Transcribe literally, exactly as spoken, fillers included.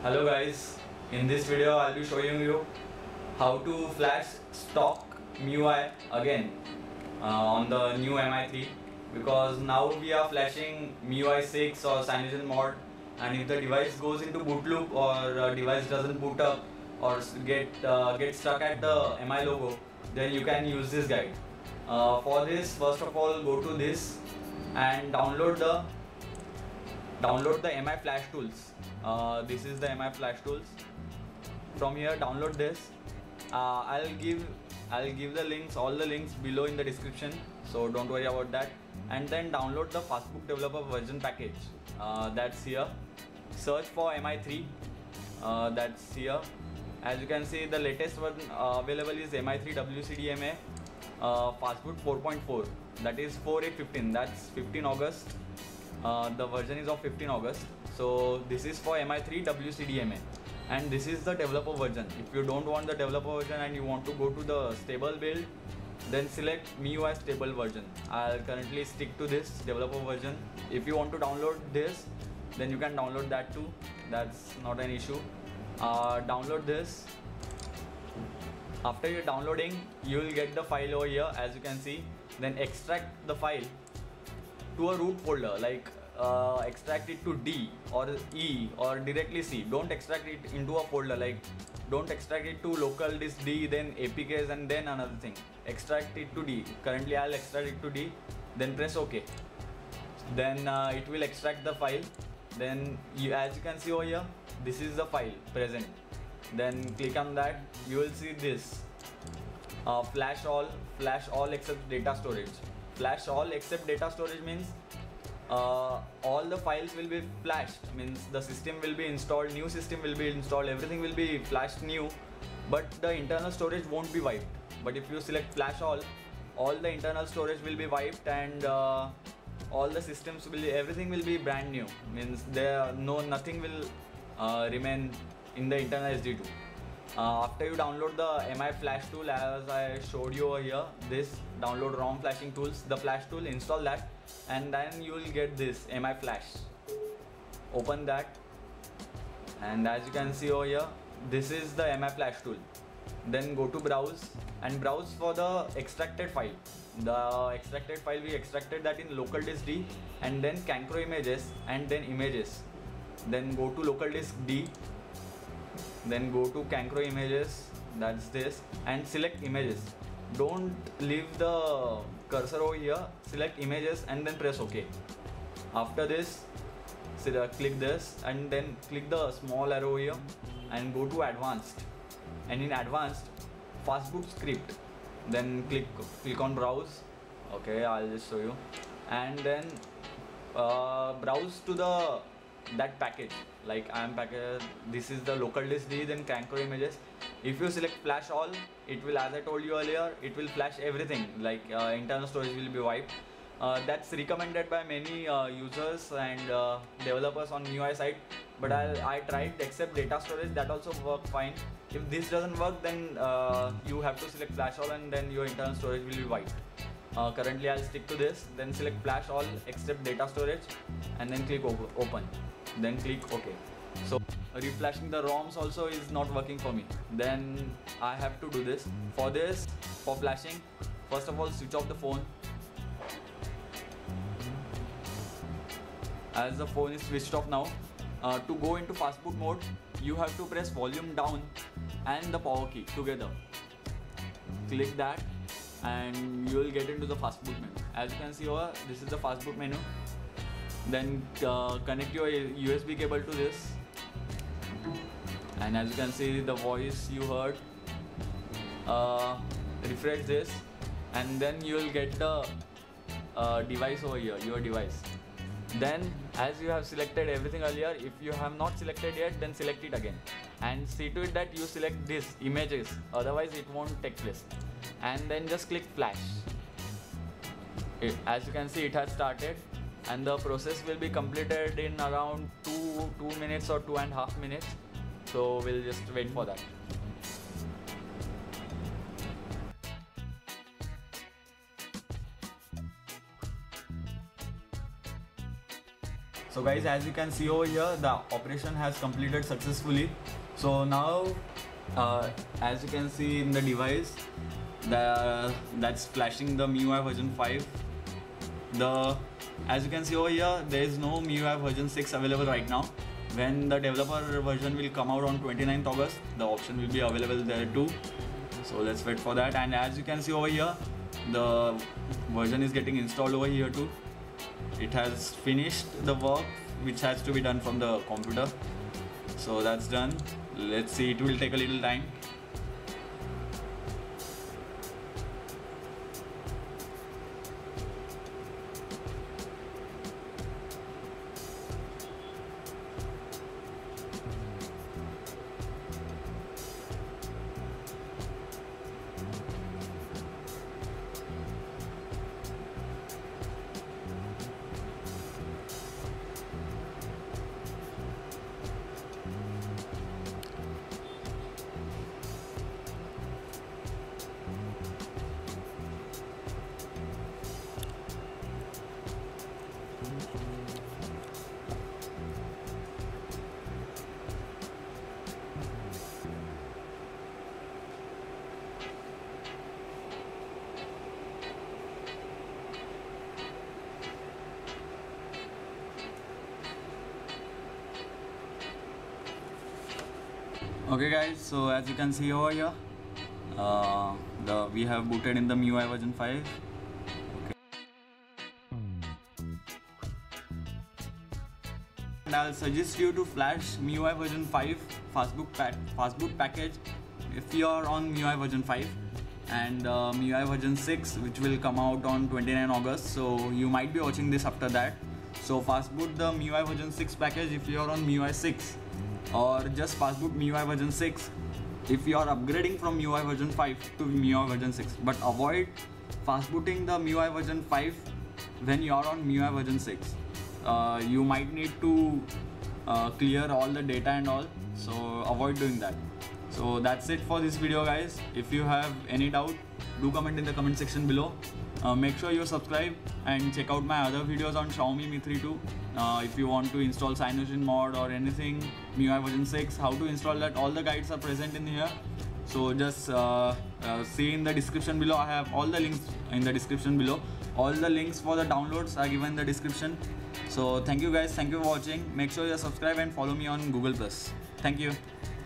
Hello guys, in this video I'll be showing you how to flash stock M I U I again uh, on the new M I three, because now we are flashing M I U I six or CyanogenMod, and if the device goes into boot loop or uh, device doesn't boot up or get uh, get stuck at the M I logo, then you can use this guide. Uh, for this, first of all, go to this and download the download the M I Flash Tools. Uh, this is the M I Flash Tools. From here, download this. Uh, I'll give I'll give the links, all the links below in the description, so don't worry about that. And then download the Fastbook Developer version package. Uh, that's here. Search for M I three. Uh, that's here. As you can see, the latest one uh, available is M I three W C D M A uh, Fastboot four point four. That is four eight fifteen. That's fifteen August. Uh, the version is of fifteen August. So this is for M I three W C D M A, and this is the developer version. If you don't want the developer version and you want to go to the stable build, then select M I U I stable version. I'll currently stick to this developer version. If you want to download this, then you can download that too. That's not an issue. Uh, download this. After you're downloading, you will get the file over here, as you can see. Then extract the file to a root folder, like uh, extract it to D or E or directly C. Don't extract it into a folder, like don't extract it to local disk D, then A P Ks, and then another thing. Extract it to D. Currently I'll extract it to D, then press OK. Then uh, it will extract the file. Then you, as you can see over here, this is the file present. Then click on that. You will see this uh, flash all, flash all except data storage. Flash all except data storage means uh, all the files will be flashed, means the system will be installed, new system will be installed, everything will be flashed new, but the internal storage won't be wiped. But if you select flash all, all the internal storage will be wiped, and uh, all the systems will be, everything will be brand new, means there no nothing will uh, remain in the internal S D two. Uh, after you download the M I Flash tool, as I showed you over here, this download ROM flashing tools, the flash tool, install that, and then you will get this M I Flash. Open that, and as you can see over here, this is the M I Flash tool. Then go to browse and browse for the extracted file. The extracted file, we extracted that in local disk D, and then Cancro images, and then images. Then go to local disk D. Then go to Cancro images, that's this, and select images. Don't leave the cursor over here, select images and then press OK. After this, click this and then click the small arrow here and go to advanced, and in advanced, Fastbook script. Then click click on browse. Okay, I'll just show you, and then uh, browse to the that package, like I am package. This is the local disk D, then Cancro images. If you select flash all, it will, as I told you earlier, it will flash everything, like uh, internal storage will be wiped. Uh, that's recommended by many uh, users and uh, developers on M I U I site, but I, I tried except data storage, that also worked fine. If this doesn't work, then uh, you have to select flash all, and then your internal storage will be wiped. Uh, currently I'll stick to this. Then select flash all except data storage, and then click open, then click OK. So reflashing the ROMs also is not working for me. Then I have to do this. For this, for flashing, first of all, switch off the phone. As the phone is switched off now, uh, to go into fastboot mode, you have to press volume down and the power key together. Click that, and you will get into the fastboot menu. As you can see over, this is the fastboot menu. Then uh, connect your U S B cable to this, and as you can see, the voice you heard, uh, refresh this, and then you will get the uh, device over here, your device. Then as you have selected everything earlier, if you have not selected yet, then select it again, and see to it that you select this images, otherwise it won't take place. And then just click flash. It, as you can see, it has started, and the process will be completed in around two two minutes or two and a half minutes. So we'll just wait for that. So guys, as you can see over here, the operation has completed successfully. So now uh, as you can see in the device, the that's flashing the M I U I version five. The as you can see over here, there is no M I U I version six available right now. When the developer version will come out on twenty-ninth August, the option will be available there too. So let's wait for that. And as you can see over here, the version is getting installed over here too. It has finished the work which has to be done from the computer. So that's done. Let's see, it will take a little time. Okay guys, so as you can see over here, uh, the we have booted in the M I U I version five. Okay. And I'll suggest you to flash M I U I version five fastboot pack fastboot package if you are on M I U I version five, and uh, M I U I version six, which will come out on twenty-ninth August. So you might be watching this after that. So fastboot the M I U I version six package if you are on M I U I six, or just fastboot M I U I version six if you are upgrading from M I U I version five to M I U I version six. But avoid fastbooting the M I U I version five when you are on M I U I version six. Uh, you might need to uh, clear all the data and all, so avoid doing that. So that's it for this video guys. If you have any doubt, do comment in the comment section below. Uh, make sure you subscribe and check out my other videos on Xiaomi Mi three two. Uh, if you want to install CyanogenMod or anything, M I U I version six, how to install that, all the guides are present in here. So just uh, uh, see in the description below. I have all the links in the description below. All the links for the downloads are given in the description. So thank you guys, thank you for watching. Make sure you subscribe and follow me on Google plus. Thank you.